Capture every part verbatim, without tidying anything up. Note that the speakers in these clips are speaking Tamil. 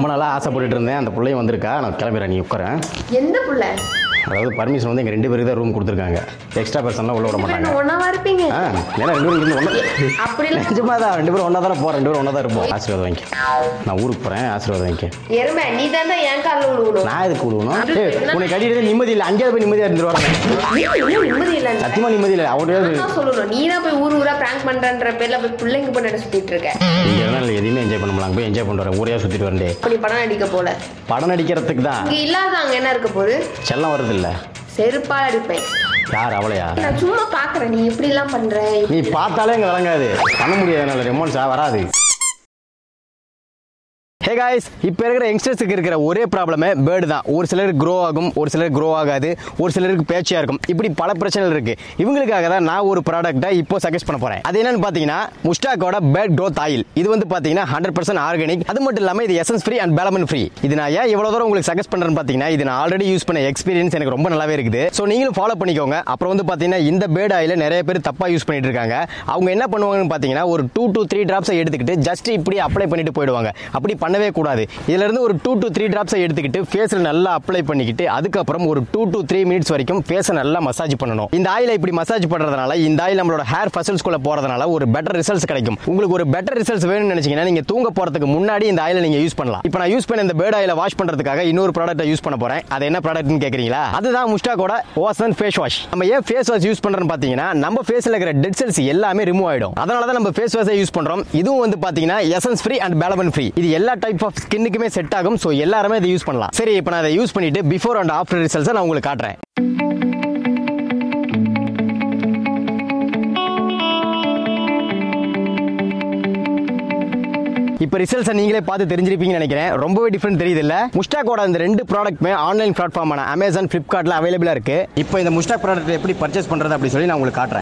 ரொம்ப நாளா ஆசைப்பட்டுட்டு இருந்தேன். அந்த பிள்ளையும் வந்திருக்கா. நான் கிளம்பிடுறேன், நீ உட்காரேன். எந்த புள்ள? அதாவது பர்மிஷன் வந்து எங்க ரெண்டு பேருக்கு தான் ரூம் கொடுத்துருக்காங்க. எக்ஸ்ட்ரா பர்சன்லாம் உள்ள விட மாட்டாங்க. ஒண்ணாவா இருப்பீங்க? ஆ, ஏன்னா ரெண்டு பேரும் இருந்து ஒண்ணா அப்படி இல்ல. நிஜமா தான் ரெண்டு பேரும் ஒண்ணா தான் போறோம். ரெண்டு பேரும் ஒண்ணா தான் இருப்போம். ஆசீர்வாதம் வாங்கி. நான் ஊருக்கு போறேன், ஆசீர்வாதம் வாங்கி. எருமை நீ தான் என் கால்ல விழுவணும். நான் எதுக்கு விழுவணும்? ஏய், உன்னை கட்டிட்டு நிம்மதி இல்லை. அங்கேயே போய் நிம்மதியா இருந்துருவாங்க. நிம்மதி இல்ல. சத்தியமா நிம்மதி இல்லை. அவரே சொல்லணும். நீ தான் போய் ஊர் ஊரா பிராங்க் பண்றன்ற பேர்ல போய் பிள்ளைங்க பண்ண சுத்திட்டு இருக்க. இங்க இருந்தா எதுவுமே என்ஜாய் பண்ண முடியல. போய் என்ஜாய் பண்ணிட்டு வரேன். ஊரையா சுத்திட்டு வரேன். அப்படி படம் நடிக்க போல. படம் நடிக்கிறதுக்கு தான். இங்க இல்லாத அங்க என்ன இருக்க போகுது? செல்லம் வருது இல்ல. செருப்பால் அடிப்பேன். யார் அவளையா? நான் சும்மா பாக்குறேன். நீ எப்படி எல்லாம் பண்ற? நீ பார்த்தாலே இங்க விளங்காது. பண்ண முடியாது. ரெமோன்ஸா வராது. ஹே காய்ஸ், இப்போ இருக்கிற யங்ஸ்டர்ஸுக்கு இருக்கிற ஒரே ப்ராப்ளமே பேர்டு தான். ஒரு சிலருக்கு க்ரோ ஆகும், ஒரு சிலருக்கு க்ரோ ஆகாது, ஒரு சிலருக்கு பேச்சியாக இருக்கும். இப்படி பல பிரச்சனைகள் இருக்குது. இவங்களுக்காக தான் நான் ஒரு ப்ராடக்ட்டை இப்போ சஜஸ்ட் பண்ண போகிறேன். அது என்னன்னு பார்த்தீங்கன்னா முஸ்டாக்கோட பேர்ட் க்ரோத் ஆயில். இது வந்து பார்த்தீங்கன்னா ஹண்ட்ரட் பர்சன்ட் ஆர்கானிக். அது மட்டும் இல்லாமல் இது எசன்ஸ் ஃப்ரீ அண்ட் பேலமன் ஃப்ரீ. இது நான் ஏன் இவ்வளோ தூரம் உங்களுக்கு சஜஸ்ட் பண்ணுறேன்னு பார்த்தீங்கன்னா இது நான் ஆல்ரெடி யூஸ் பண்ண எக்ஸ்பீரியன்ஸ் எனக்கு ரொம்ப நல்லாவே இருக்குது. ஸோ நீங்களும் ஃபாலோ பண்ணிக்கோங்க. அப்புறம் வந்து பார்த்தீங்கன்னா இந்த பேர்ட் ஆயில நிறைய பேர் தப்பாக யூஸ் பண்ணிட்டு இருக்காங்க. அவங்க என்ன பண்ணுவாங்கன்னு பார்த்தீங்கன்னா ஒரு டூ டு த்ரீ ட்ராப்ஸை எடுத்துக்கிட்டு ஜஸ்ட் இப்படி அப்ளை பண்ணிட்டு போயிடுவாங்க. அப்படி பண்ணவே கூடாது. இதுல இருந்து ஒரு டூ டு த்ரீ டிராப்ஸை எடுத்துக்கிட்டு ஃபேஸ்ல நல்லா அப்ளை பண்ணிக்கிட்டு அதுக்கப்புறம் ஒரு டூ டு த்ரீ மினிட்ஸ் வரைக்கும் ஃபேஸை நல்லா மசாஜ் பண்ணணும். இந்த ஆயிலை இப்படி மசாஜ் பண்றதுனால இந்த ஆயில் நம்மளோட ஹேர் ஃபசல்ஸ்குள்ள போறதுனால ஒரு பெட்டர் ரிசல்ட்ஸ் கிடைக்கும். உங்களுக்கு ஒரு பெட்டர் ரிசல்ட்ஸ் வேணும்னு நினைச்சீங்கன்னா நீங்க தூங்க போறதுக்கு முன்னாடி இந்த ஆயிலை நீங்க யூஸ் பண்ணலாம். இப்போ நான் யூஸ் பண்ண இந்த பேர்ட் ஆயிலை வாஷ் பண்றதுக்காக இன்னொரு ப்ராடக்ட்டை யூஸ் பண்ண போறேன். அது என்ன ப்ராடக்ட்னு கேக்குறீங்களா? அதுதான் முஸ்டாக்கோட ஓசன் ஃபேஸ் வாஷ். நம்ம ஏன் ஃபேஸ் வாஷ் யூஸ் பண்றோம்னு பாத்தீங்கன்னா நம்ம ஃபேஸ்ல இருக்கிற டெட் செல்ஸ் எல்லாமே ரிமூவ் ஆயிடும். அதனால தான் நம்ம ஃபேஸ் வாஷை யூஸ் பண்றோம். இதுவும் வந்து பாத்தீங்கன்னா எசன்ஸ் ஃப்ரீ அண்ட் பேலமன் ஃப்ரீ. இது எல்லா டைப் ஆஃப் ஸ்கின்னுக்குமே செட் ஆகும். சோ எல்லாரும் இதை யூஸ் பண்ணலாம். சரி, இப்போ நான் இதை யூஸ் பண்ணிட்டு பிஃபோர் அண்ட் ஆஃப்டர் ரிசல்ட்ஸ் நான் உங்களுக்கு காட்டுறேன். இப்போ ரிசல்ட்ஸ் நீங்களே பார்த்து தெரிஞ்சிருப்பீங்கன்னு நினைக்கிறேன். ரொம்பவே டிஃபரெண்ட் தெரியுது இல்ல? முஸ்டாக்கோட இந்த ரெண்டு ப்ராடக்ட்மே ஆன்லைன் பிளாட்ஃபார்மான அமேசான், ஃபிளிப்கார்ட்ல அவைலபிளா இருக்கு. இப்போ இந்த முஸ்டாக் ப்ராடக்ட் எப்படி பர்ச்சேஸ் பண்றது அப்படி சொல்லி நான் உங்களுக்கு காட்டுறேன்.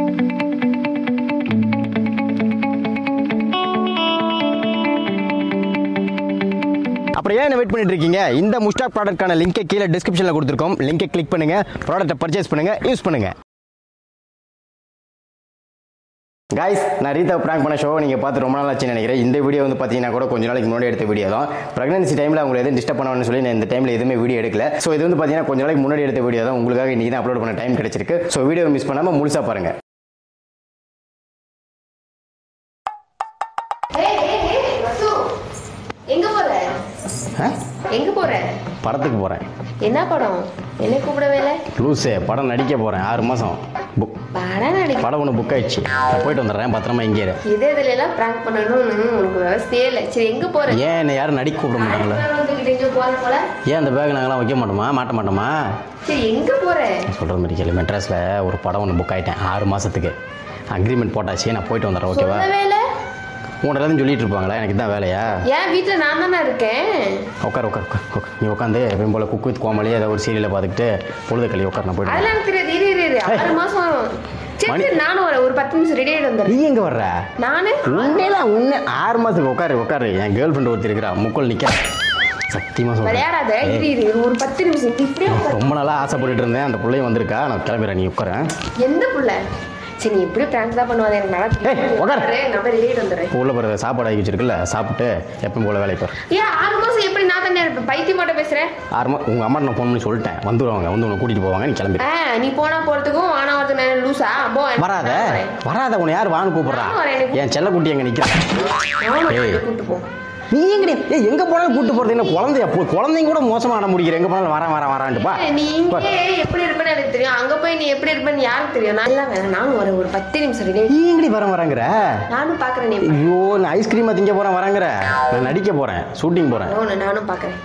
அப்புறம் ஏன் வெயிட் பண்ணிட்டு இருக்கீங்க? இந்த முஸ்டாக் ப்ராடக்ட்கான லிங்கை கீழே டிஸ்கிரிப்ஷன்ல கொடுத்துருக்கோம். லிங்கை கிளிக் பண்ணுங்க, ப்ராடக்ட்டை பர்ச்சேஸ் பண்ணுங்க, யூஸ் பண்ணுங்க. गाइस நான் ரீதா பிராங்க் பண்ண ஷோ நீங்கள் பார்த்து ரொம்ப நாள் ஆச்சுன்னு நினைக்கிறேன். இந்த வீடியோ வந்து பார்த்தீங்கன்னா கூட கொஞ்ச நாளைக்கு முன்னாடி எடுத்த வீடியோ தான். ப்ரெக்னன்சி டைமில் அவங்களை எதுவும் டிஸ்டர்ப் பண்ணணும்னு சொல்லி நான் இந்த டைமில் எதுவுமே வீடியோ எடுக்கல. ஸோ இது வந்து பார்த்தீங்கன்னா கொஞ்ச நாளைக்கு முன்னாடி எடுத்த வீடியோ தான். உங்களுக்காக இன்றைக்கி தான் அப்லோட் பண்ண டைம் கிடைச்சிருக்கு. ஸோ வீடியோ மிஸ் பண்ணாமல் முழுசாக பாருங்க. எங்க போற? படத்துக்கு போறேன். என்ன படம்? என்ன கூப்பிடவே இல்ல? லூசே, படம் நடிக்க போறேன். ஆறு மாசம் படம் நடிக்க. படம் ஒன்று புக் ஆயிடுச்சு. நான் போயிட்டு வந்துடுறேன். பத்திரமா இங்கே இரு. இதே இதுல எல்லாம் பிராங்க் பண்ணணும்னு உங்களுக்கு விவசாயே இல்லை. சரி, எங்க போற? ஏன் என்ன யாரும் நடிக்க கூப்பிட மாட்டாங்களா? ஏன் அந்த பேக் நாங்களாம் வைக்க மாட்டோமா? மாட்ட மாட்டோமா? சரி, எங்க போற? சொல்ற மாதிரி கேள்வி. மெட்ராஸ்ல ஒரு படம் ஒன்று புக் ஆயிட்டேன். ஆறு மாசத்துக்கு அக்ரிமெண்ட் போட்டாச்சு. நான் போயிட்டு வந்துடுறேன். ஓகேவா? உன் எல்லாத்தையும் சொல்லிட்டு இருப்பாங்களா? எனக்கு இதான் வேலையா? ஏன் வீட்டில் நான் தானே இருக்கேன். உட்கார் உட்கார் உட்கார். நீ உட்காந்து எப்பயும் போல குக் வித் கோமலி ஏதாவது ஒரு சீரியலை பார்த்துக்கிட்டு பொழுது கழி உட்கார். நான் போயிட்டு அதெல்லாம் தெரியாது. இரு இரு இரு ஆறு மாசம். சரி, நானும் வரேன். ஒரு பத்து நிமிஷம் ரெடி ஆகிட்டு வந்துடுறேன். நீ எங்கே வர்ற? நானு உண்மையெல்லாம் உன்னை ஆறு மாதத்துக்கு உட்காரு உட்காரு. என் கேர்ள் ஃப்ரெண்ட் ஒருத்தர் இருக்கிறா. முக்கோல் நிற்க சத்தியமாக சொல்கிறேன். விளையாடாத. இரு இரு ஒரு பத்து நிமிஷம். இப்படியே ரொம்ப நாளாக ஆசைப்பட்டுட்டு இருந்தேன். அந்த பிள்ளையும் வந்திருக்கா. நான் கிளம்பிடுறேன். நீ உட்காரேன். எந்த பிள்ளை? சரி, நீ எப்படி பிராங்க் தான் பண்ணுவாங்க எனக்கு நல்லா. நம்ம ரெடி ஆகிட்டு வந்துடுறேன். உள்ள போகிற சாப்பாடு ஆகி வச்சிருக்குல்ல, சாப்பிட்டு எப்பவும் போல வேலைக்கு போகிறேன். ஏன் ஆறு மாதம் எப்படி நான் தானே இருப்பேன்? பைத்தியம் மட்டும் பேசுகிறேன். ஆறு மாதம் உங்கள் அம்மா நான் ஃபோன் பண்ணி சொல்லிட்டேன். வந்துடுவாங்க. வந்து உன்னை கூட்டிகிட்டு போவாங்க. நீ கிளம்பி. ஆ நீ போனால் போகிறதுக்கும் வானா வரது லூஸா? போ. வராத வராத. உன்னை யார் வான்னு கூப்பிட்றா? என் செல்ல குட்டி எங்கே நிற்கிறேன்? கூப்பிட்டு போ. நீ எங்க எங்க போனாலும் கூட்டு போறது என்ன குழந்தைய? குழந்தைங்க கூட மோசமா ஆட முடிக்கிற. எங்க போனாலும் வரேன் வரேன் வரான்ட்டுப்பா. நீ இங்கே எப்படி இருப்பேன்னு எனக்கு தெரியும். அங்க போய் நீ எப்படி இருப்பேன்னு யாருக்கு தெரியும்? நான் எல்லாம் வேணாம். நானும் வரேன். ஒரு பத்து நிமிஷம் ரெடி. நீ எங்கடி வரேன் வரேங்கிற? நானும் பாக்குறேன். நீ ஐயோ, நான் ஐஸ்கிரீமா திங்க போறேன் வரேங்கிற. நான் நடிக்க போறேன். ஷூட்டிங் போறேன். நானும் பாக்குறேன்.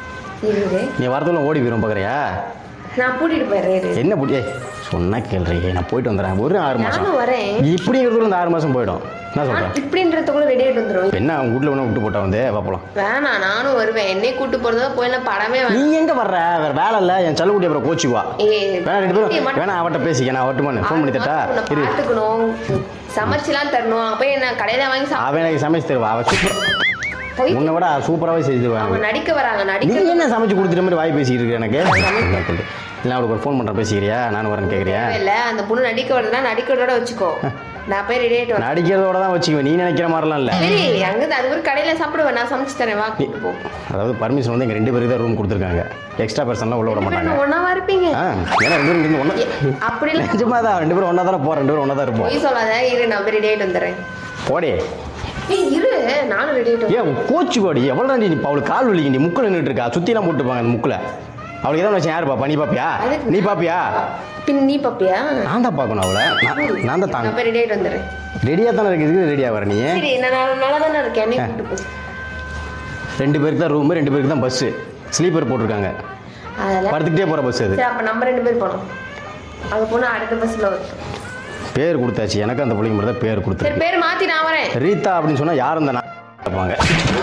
நீ வரதுல ஓடி போயிரும் பாக்குறியா? நான் கூட்டிட்டு போயிடுறேன். என்ன பூட்டி? சொன்னா கேள்றீ. நான் போயிட்டு வந்துடுறேன். ஒரு ஆறு மாசம். நானும் வரேன். இப்படிங்கிறதுக்குள்ள இந்த ஆறு மாசம் போயிடும். என்ன சொல்றேன்? இப்படின்றதுக்குள்ள ரெடி ஆகிட்டு வந்துடும். என்ன அவங்க வீட்டுல ஒன்று விட்டு போட்டா வந்து பாப்பலாம். வேணாம், நானும் வருவேன். என்னை கூட்டு போறதா போயிடலாம். படமே நீ எங்க வர்ற? வேற வேலை இல்ல. என் செல்லக்குட்டி அப்புறம் கோச்சுவா. வேணா ரெண்டு பேரும் வேணா அவட்ட பேசிக்க. நான் அவட்டுமா ஃபோன் பண்ணி தட்டா? பார்த்துக்கணும், சமைச்சுலாம் தரணும். அப்ப என்ன கடையில வாங்கி அவன் எனக்கு சமைச்சு தருவா. அவ சூப்பர். உன்னை விட சூப்பராகவே செஞ்சுருவாங்க. நடிக்க வராங்க. நடிக்க நீ என்ன சமைச்சு கொடுத்துட்ட மாதிரி வாய் பேசிக்கிட்டு இருக்கு எனக்கு. இல்லை அவளுக்கு ஒரு ஃபோன் பண்ணுற பேசிக்கிறியா? நானும் வரேன்னு கேட்குறியா? இல்லை, அந்த பொண்ணு நடிக்க வருதுன்னா நடிக்கிறதோட வச்சுக்கோ. நான் போய் ரெடி ஆயிட்டு வரேன். நடிக்கிறதோட தான் வச்சுக்குவேன், நீ நினைக்கிற மாதிரிலாம் இல்லை. சரி அங்க அது ஒரு கடையில சாப்பிடுவேன், நான் சமைச்சு தரேன், வா கூட்டு போ. அதாவது பர்மிஷன் வந்து எங்க ரெண்டு பேருக்கு தான் ரூம் கொடுத்துருக்காங்க, எக்ஸ்ட்ரா பர்சன்லாம் உள்ள விட மாட்டாங்க. ஒன்னாவா இருப்பீங்க? ஆ ஏன்னா ரெண்டு பேரும் இருந்து ஒன்றா அப்படி இல்லை, நிஜமா தான் ரெண்டு பேரும் ஒன்றா தானே போகிறோம், ரெண்டு பேரும் ஒன்றா தான் இருப்போம். போய் சொல்லாத, இரு நான் போய் ரெடி ஆயிட்டு வந்துடுறேன். போடே ஏய் இரு நானும் ரெடி ஆயிட்டு ஏன் கோச்சு கோடி எவ்வளோ தான் நீ அவளுக்கு கால் வலிக்கு, நீ முக்கில் நின்றுட்டு இருக்கா, சுற்றிலாம் போட்டுப்பாங்க அந்த முக்கில். அவளுக்கு எதாவது வச்சு யார் பாப்பா, நீ பாப்பியா? நீ பாப்பியா? பின் நீ பாப்பியா? நான் தான் பார்க்கணும் அவளை, நான் நான் தான் தாங்க. நான் போய் ரெடி ஆயிட்டு வந்துடுறேன். ரெடியாக தானே இருக்குது, ரெடியாக வர நீ. சரி நான் நல்லா தானே இருக்கேன், என்னை கூட்டு போ. ரெண்டு பேருக்கு தான் ரூமு, ரெண்டு பேருக்கு தான் பஸ்ஸு, ஸ்லீப்பர் போட்டிருக்காங்க, அதெல்லாம் படுத்துக்கிட்டே போகிற பஸ் அது. சரி அப்போ நம்ம ரெண்டு பேர் போனோம், அது போனால் அடுத்த பஸ்ஸில் வரும். பேர் கொடுத்தாச்சு, எனக்கு அந்த பிள்ளைங்க மட்டும் தான் பேர் கொடுத்தாச்சு. சரி பேர் மாற்றி நான் வரேன். ரீதா அப்படின்னு சொன்னால் யாரும் இந்த கேட்பாங்க,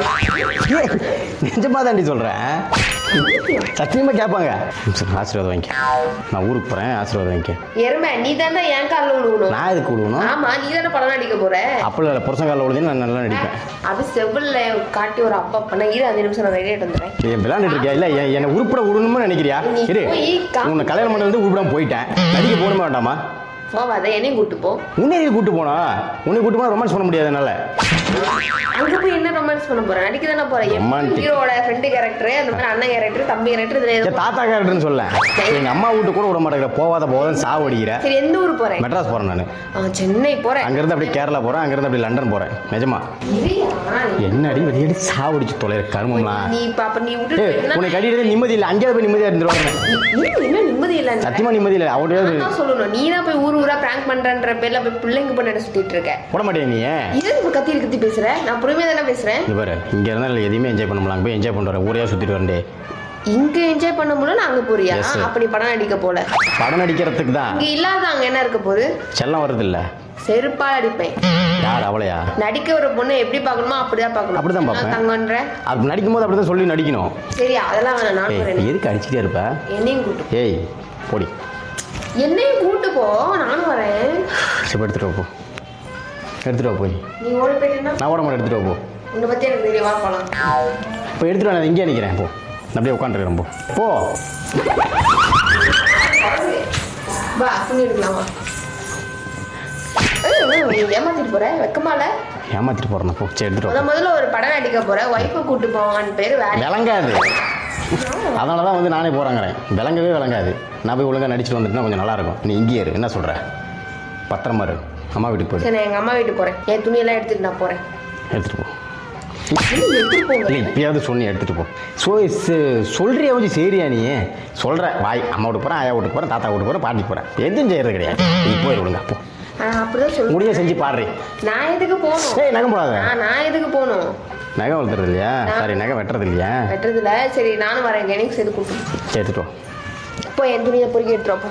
நிஜமாக தாண்டி சொல்கிறேன், சத்தியமாக கேட்பாங்க. ஆசீர்வாதம் வாங்கிக்க, நான் ஊருக்கு போகிறேன், ஆசீர்வாதம் வாங்கிக்க. எருமை நீ தானே என் காலில் விழுகணும். நான் எதுக்கு விழுகணும்? ஆமா நீ தானே படம் நடிக்க போற. அப்படி இல்லை, புருஷன் காலில் விழுந்து நான் நல்லா நடிப்பேன். அது செவ்வல்ல காட்டி ஒரு அப்பா பண்ண, இரு அஞ்சு நிமிஷம் நான் ரெடி ஆகிட்டு வந்துடுறேன். என் விளையாண்டுட்டு இருக்கியா? இல்லை என்னை உருப்பட விடணும்னு நினைக்கிறியா? இரு உன்னை கல்யாணம் பண்ணி வந்து உருப்படாம போயிட்டேன், நடிக்க போகணுமா வேண்டாமா? போவாத, என்னையும் கூட்டு போ. உன்னை கூட்டு போனா, உன்னை கூட்டு போனா ரொமான்ஸ் பண்ண முடியாது என்னால. அங்க போய் என்ன ரொமான்ஸ் பண்ண போறேன்? நடிக்க தானே போறேன். ஹீரோட ஃப்ரெண்டு கேரக்டர், அந்த மாதிரி அண்ணன் கேரக்டர், தம்பி கேரக்டர், இதுல தாத்தா கேரக்டர்னு சொல்ல. எங்க அம்மா வீட்டு கூட விட மாட்டேங்கிற, போவாத போவாதன்னு சாவு அடிக்கிற. சரி எந்த ஊர் போறேன்? மெட்ராஸ் போறேன் நான். சென்னை போறேன். அங்க இருந்து அப்படியே கேரளா போறேன், அங்க இருந்து அப்படியே லண்டன் போறேன். நிஜமா என்னடி வெளியடி சாவு அடிச்சு தொலைற கருமம்லாம். நீ பாப்ப நீ விட்டு உன்னை கட்டிட்டு நிம்மதி இல்லை, அங்கேயே போய் நிம்மதியா இருந்துருவாங்க. என்ன நிம்மதி இல்லை? சத்தியமா நிம்மதி இல்லை. அவன் சொல்லணும், நீ தான் போய் ஊர் ஊரா பிராங்க் பண்றன்ற பேர்ல போய் பிள்ளைங்க பண்ண சுத்திட்டு இருக்க. போட மாட்டேன் நீ. இது கத்தி கத்தி பேசுற, நான் பொறுமையா தானே பேசுறேன். இது பாரு, இங்க இருந்தா எதையுமே என்ஜாய் பண்ண முடியல, போய் என்ஜாய் பண்ற ஊரையா சுத்திட்டு வரண்டே. இங்க என்ஜாய் பண்ண முடியல, அங்க போறியா? அப்படி படம் நடிக்க போல. படம் நடிக்கிறதுக்கு தான். இங்க இல்லாத அங்க என்ன இருக்க போகுது? செல்லம் வருது இல்ல, செருப்பா அடிப்பேன். யார் அவளையா? நடிக்க ஒரு பொண்ணு எப்படி பார்க்கணுமோ அப்படிதான் பார்க்கணும். அப்படிதான் பார்ப்பேன். தங்கன்ற அது நடிக்கும் போது அப்படிதான் சொல்லி நடிக்கணும். சரி அதெல்லாம் வேணாம், நான் வரேன். எதுக்கு அடிச்சிட்டே இருப்ப? என்னையும் கூட்டு. ஏய் போடி. என்னையும் கூட்டு போ, நானும் வரேன். சரி எடுத்துட்டு போ, எடுத்துட்டு போய். நீ ஓடி போயிட்டேன்னா நான் ஓட மாட்டேன், எடுத்துட்டு போ. உன்னை பத்தி எனக்கு தெரிய, வா போலாம். இப்போ எடுத்துட்டு நான் இங்கே நிற்கிறேன், போ. அப்படியே உட்காந்துருக்கிறேன், போ போ. வா துணி எடுக்கலாமா? ஏமாத்திட்டு போற, வெக்கமால ஏமாத்திட்டு போறேன். போ சரி எடுத்துட்டு. முதல்ல ஒரு படம் நடிக்க போற, ஒய்ஃபை கூட்டு போவான்னு பேர் விளங்காது. அதனால தான் வந்து நானே போறாங்கிறேன். விளங்கவே விளங்காது. நான் போய் ஒழுங்காக நடிச்சுட்டு வந்துட்டுனா கொஞ்சம் நல்லா இருக்கும். நீ இங்கேயே இரு, என்ன சொல்ற? பத்திரமா இரு, அம்மா வீட்டுக்கு போயிடு. சரி எங்க அம்மா வீட்டுக்கு போறேன், என் துணியெல்லாம் எடுத்துட்டு நான் போறேன். எடுத்துட்டு போ. எடுத்துட்டு போங்க. இல்லை இப்பயாவது சொன்னி எடுத்துட்டு போ. ஸோ சொல்றியா கொஞ்சம் சரியா? நீ சொல்ற வாய், அம்மா வீட்டுக்கு போறேன், ஆயா வீட்டுக்கு போறேன், தாத்தா வீட்டுக்கு போறேன், பாட்டிக்கு போறேன், எதுவும் செய்யறது கிடையாது. நீ போயிடு ஒழுங்கா போ. அப்படிதான் சொல்லு, முடிய செஞ்சு பாடுறி. நான் எதுக்கு போகணும்? ஏய் நகம் போடாத. நான் எதுக்கு போகணும்? நகை வளர்த்துறது இல்லையா? சாரி நகை வெட்டுறது இல்லையா? வெட்டுறது இல்லை. சரி நானும் வரேன், எனக்கு சேர்த்து கூட்டு. சரி எடுத்துட்டு வா. இப்போ என் துணியை பொறுக்கி எடுத்துருப்போம்.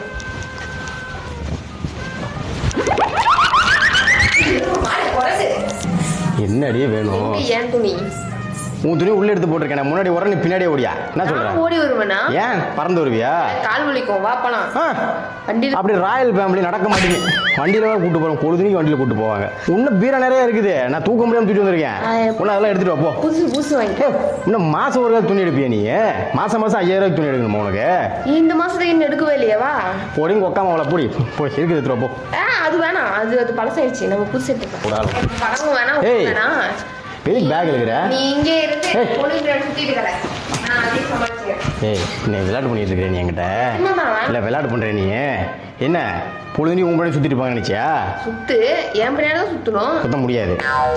என்னடியே வேணும்? ஏன் துணி? உன் துணி உள்ள எடுத்து போட்டிருக்கேன், முன்னாடி உடனே பின்னாடியே ஓடியா? என்ன சொல்ற? ஓடி வருவேனா? ஏன் பறந்து வருவியா? கால் வலிக்கும், வா போலாம். வண்டியில் அப்படி ராயல் ஃபேமிலி நடக்க மாட்டேங்க. வண்டியில தான் கூட்டு போறோம், பொழுதுனிக்கு வண்டியில கூட்டு போவாங்க. இன்னும் பீரை நிறைய இருக்குது, நான் தூக்க முடியாம தூக்கிட்டு வந்திருக்கேன். உன்ன அதெல்லாம் எடுத்துட்டு வா போ. புதுசு புதுசு வாங்கி. இன்னும் மாசம் ஒரு துணி எடுப்பியா நீ? மாசம் மாசம் ஐயாயிரம் ரூபாய்க்கு துணி எடுக்கணும் உனக்கு. இந்த மாசத்துக்கு இன்னும் எடுக்கவே இல்லையாவா? போடிங்க உட்காம அவளை போடி போய் இருக்கு எடுத்துட்டு போ. அது வேணாம், அது அது பழசாயிடுச்சு, நம்ம புதுசு எடுத்துக்கலாம். பழமும் வேணாம், வேணாம். எதுக்கு பேக் இருக்கிற? நீ இங்கே இருந்து பொழுது சுத்திட்டு இருக்கற, நான் அதே சமாளிச்சுக்கிறேன். ஏய் நீ விளையாட்டு பண்ணிட்டு இருக்கிற நீ என்கிட்ட? இல்லை விளையாட்டு பண்ற நீ என்ன? பொழுது நீ உன் பண்ணி சுத்திட்டு இருப்பாங்க நினைச்சியா? சுத்து என் பின்னாடி தான் சுத்தணும். சுத்த முடியாது.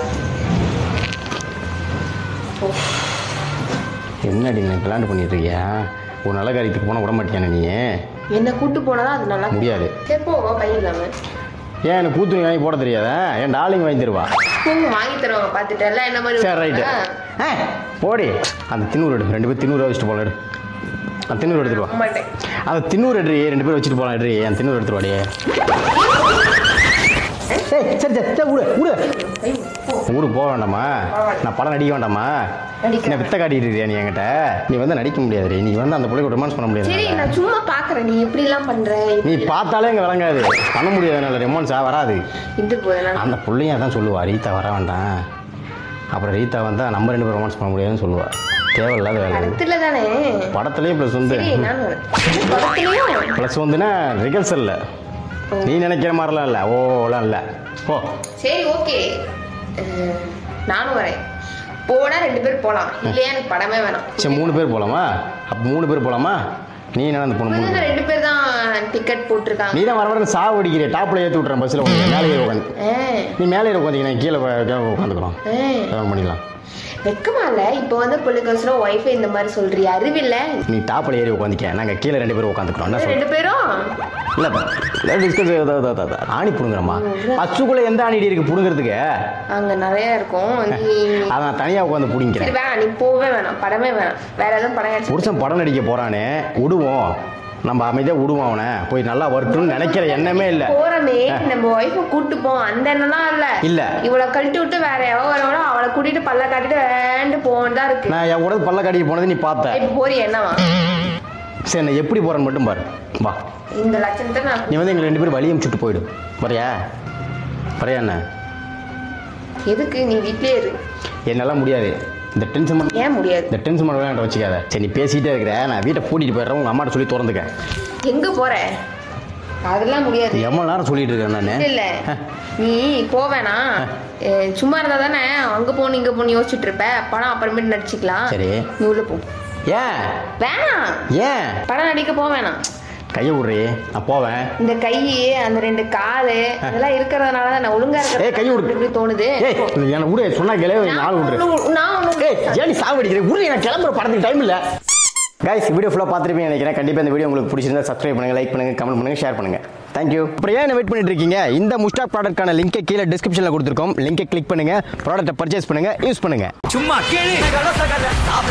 என்னடி நீ விளையாட்டு பண்ணிட்டு இருக்கியா? ஒரு நல்ல காரியத்துக்கு போனால் விட மாட்டியானே நீ? என்ன கூட்டு போனதா அது நல்லா முடியாது. சரி போவா பையன் இல்லாம. ஏன் எனக்கு பூத்துணி வாங்கி போட தெரியாதா? என் டார்லிங் வாங்கி தருவா. வாங்கி தருவாங்க பார்த்துட்டு எல்லாம் என்ன மாதிரி. சரி ரைட்டு போடி. அந்த தின்னூறு எடு, ரெண்டு பேரும் தின்னூறு வச்சுட்டு போகலாம். எடு அந்த தின்னூறு எடுத்துட்டு வா. மாட்டேன். அந்த தின்னூறு எடுறி, ரெண்டு பேரும் வச்சுட்டு போகலாம். எடுறி அந்த தின்னூறு எடுத்துட்டு வாடியே. சரி சரி சரி விடு விடு. ஊருக்கு போக வேண்டாமா? நான் படம் நடிக்க வேண்டாமா? என்ன வித்த காட்டிட்டு இருக்கியா நீ என்கிட்ட? நீ வந்து நடிக்க முடியாது. நீ வந்து அந்த பிள்ளைக்கு ரொமான்ஸ் பண்ண முடியாது. சரி நான் சும்மா பாக்குறேன், நீ எப்படி எல்லாம் பண்ற. நீ பார்த்தாலே இங்க விளங்காது, பண்ண முடியாதுனால ரொமான்ஸா வராது. இது போதெல்லாம் அந்த பிள்ளையும் அதான் சொல்லுவா, ரீதா வர வேண்டாம், அப்புறம் ரீதா வந்தா நம்ம ரெண்டு பேரும் ரொமான்ஸ் பண்ண முடியாதுன்னு சொல்லுவா. தேவையில்லாத வேலை. படத்துல தானே? படத்துலயும் ப்ளஸ் வந்து படத்துலயும் ப்ளஸ் வந்துன்னா ரிகல்சல்ல நீ நினைக்கிற மாதிரிலாம் இல்லை ஓலாம் இல்லை ஓ சரி ஓகே நானும் வரேன். போனா ரெண்டு பேர் போலாம், இல்லையா எனக்கு படமே வேணாம். சரி மூணு பேர் போகலாமா? அப்போ மூணு பேர் போகலாமா? நீ என்ன போகணும்? ரெண்டு பேர் தான் டிக்கெட் போட்டிருக்காங்க. நீ தான் வர வர சாவு அடிக்கிற. டாப்ல ஏற்றி விட்றேன் பஸ்ஸில் உட்காந்து மேலே ஏறி உட்காந்து. நீ மேலே ஏறி உட்காந்திங்க கீழே உட்காந்துக்கிறோம் பண்ணிடலாம். வெக்கமா இல்ல? இப்போ வந்து பொலிகோஸ்ல ஒய்ஃபை இந்த மாதிரி சொல்றியா? அறிவில்ல? நீ டாப்ல ஏறி உட்காந்துக்க, நாங்க கீழே ரெண்டு பேரும் உட்காந்துக்கிறோம். ரெண்டு பேரும் இல்ல ஆணி புடுங்குறமா? பச்சுக்குள்ள எந்த ஆணி இருக்கு புடுங்கிறதுக்கு? அங்க நிறைய இருக்கும். அதான் தனியா உட்காந்து புடிங்கிறேன். வேணாம், நீ போவே வேணாம், படமே வேணாம். வேற எதுவும் படம் புருஷன் படம் நடிக்க போறானே, விடுவோம். நம்ம அமைதியா விடுவோம் அவனை. போய் நல்லா வரட்டும்னு நினைக்கிற எண்ணமே இல்ல. போறமே நம்ம ஒய்ஃப கூட்டு போவோம் அந்த எண்ணம்லாம் இல்ல. இல்ல இவளை கழட்டி விட்டு வேற எவ வரவளோ அவளை கூட்டிட்டு பல்ல காட்டிட்டு வேண்டு போன்னு தான் இருக்கு. நான் என் கூட பல்ல காட்டிட்டு போனது நீ பார்த்த. இப்ப போறி என்னவா? சரி நான் எப்படி போறேன்னு மட்டும் பாரு. வா இந்த லட்சணத்தை நான் நீ வந்து எங்க ரெண்டு பேரும் வழியும் சுட்டு போயிடு. வரையா வரையா என்ன? எதுக்கு? நீ வீட்லயே இரு. என்னால முடியாது. இந்த டென்ஷன் பண்ண ஏன் முடியாது? இந்த டென்ஷன் பண்ண வேண்டாம் வச்சுக்காத. சரி நீ பேசிட்டே இருக்கிற, நான் வீட்டை பூட்டிட்டு போயிடுறேன். உங்க அம்மாட்ட சொல்லி திறந்துக்க. எங்க போற? அதெல்லாம் முடியாது. எவ்வளவு நேரம் சொல்லிட்டு இருக்கேன் நானு. இல்ல நீ போவேனா? சும்மா இருந்தா தானே அங்க போன இங்க போன யோசிச்சுட்டு இருப்ப. படம் அப்புறமேட்டு நடிச்சுக்கலாம். சரி நீ உள்ள போ. ஏன் வேணாம்? ஏன் படம் நடிக்க போவேனா? கையை விடுறி, நான் போவேன். இந்த கை அந்த ரெண்டு காலு இதெல்லாம் இருக்கிறதுனால தான் நான் ஒழுங்கா இருக்கேன். ஏய் கை விடு. இப்படி தோணுது. ஏய் என்ன விடு சொன்னா கேளு. நாள் விடுற. நான் ஏய் ஏன் சாவு அடிக்கிறே? விடு, நான் கிளம்பற படத்துக்கு டைம் இல்ல. गाइस வீடியோ ஃபுல்லா பார்த்துருப்பீங்க நினைக்கிறேன். கண்டிப்பா இந்த வீடியோ உங்களுக்கு பிடிச்சிருந்தா சப்ஸ்கிரைப் பண்ணுங்க, லைக் பண்ணுங்க, கமெண்ட் பண்ணுங்க, ஷேர் பண்ணுங்க. Thank you. அப்புறம் ஏன் வெயிட் பண்ணிட்டு இருக்கீங்க? இந்த முஸ்டாக் ப்ராடக்ட்கான லிங்கை கீழே டிஸ்கிரிப்ஷன்ல கொடுத்துருக்கோம். லிங்கை கிளிக் பண்ணுங்க, ப்ராடக்ட்டை பர்ச்சேஸ் பண்ணுங்க, யூஸ் பண்ணுங்க. சும்மா கேளு.